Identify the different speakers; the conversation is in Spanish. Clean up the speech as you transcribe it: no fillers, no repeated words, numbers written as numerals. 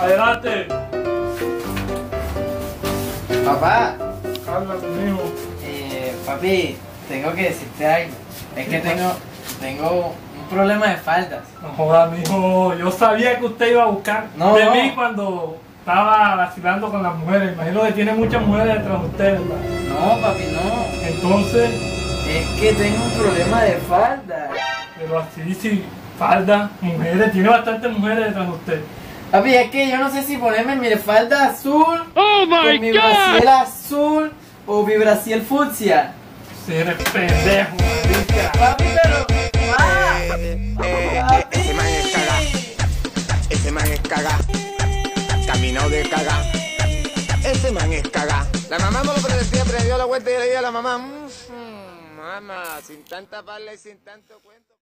Speaker 1: Adelante.
Speaker 2: Papá,
Speaker 1: Háblame, mijo.
Speaker 2: papi, tengo que decirte algo. Es que tengo un problema de faldas.
Speaker 1: No jodas, mijo. Yo sabía que usted iba a buscar
Speaker 2: No,
Speaker 1: de
Speaker 2: no.
Speaker 1: mí cuando estaba vacilando con las mujeres. Imagino que tiene muchas mujeres detrás de usted, ¿verdad?
Speaker 2: No, papi, no.
Speaker 1: Entonces,
Speaker 2: Es que tengo un problema de falda.
Speaker 1: pero así, sí, falda, mujeres, tiene bastantes mujeres detrás de usted.
Speaker 2: Papi, es que yo no sé si ponerme mi falda azul,
Speaker 3: Oh my
Speaker 2: con mi
Speaker 3: God.
Speaker 2: brasiel azul o mi brasiel fucsia.
Speaker 1: Si eres pendejo, marica.
Speaker 2: Papi, pero... ¡Ah!
Speaker 4: Ese man es caga. Ese man es caga. Caminado de caga. Ese man es caga. La mamá me lo predecía, pero dio la vuelta y le dije a la mamá. Mamá, sin tanta parla y sin tanto cuento.